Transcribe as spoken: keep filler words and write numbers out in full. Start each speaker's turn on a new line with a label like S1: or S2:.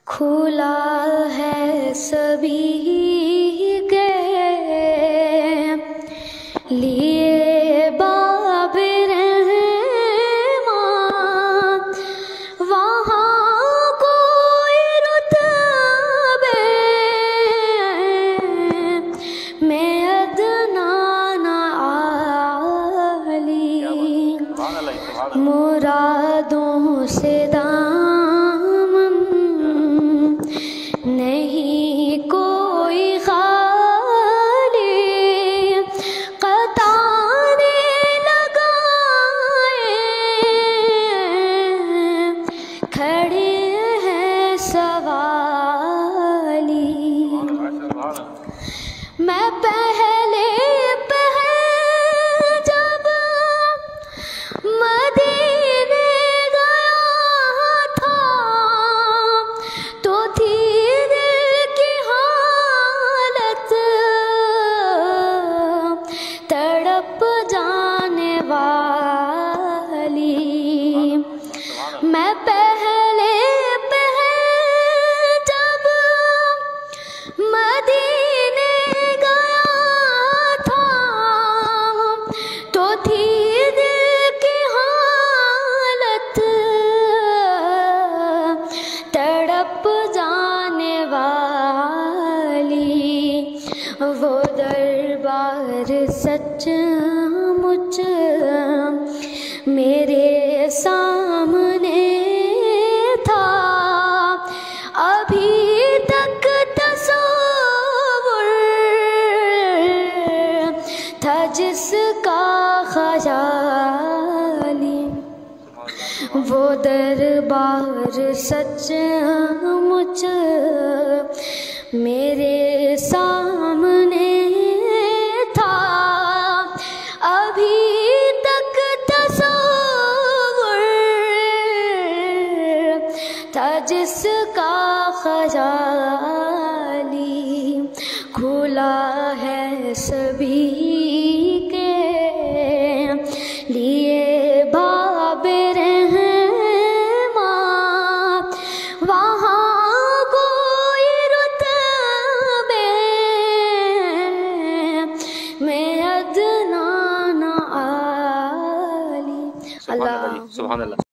S1: کھلا ہے سبھی کے لیے باب رحمان، وہاں کوئی رتبے میں ادنا نہ عالی، مرادوں سے دامن نہیں کوئی خالی، قطانے لگائے کھڑے ہیں سوالی۔ میں پہلے پہل جب مدینے گیا تھا تو تھی دل کی حالت تڑپ جانے والی۔ میں پہلے پہل جب مدینے گیا تھا تو تھی دل کی حالت تڑپ جانے والی، وہ دربار سچ مچ میرے سامنے تھا، ابھی تک تصور تھا جس کا خیالی، وہ دربار سچ مچ میرے سامنے تھا، ابھی تک تصور تھا جس کا خیالی، کھلا ہے سبھی کے لیے باب رحمان، وہاں کوئی رتبے میں ادنا نہ عالی۔ اللہ
S2: سبحان اللہ۔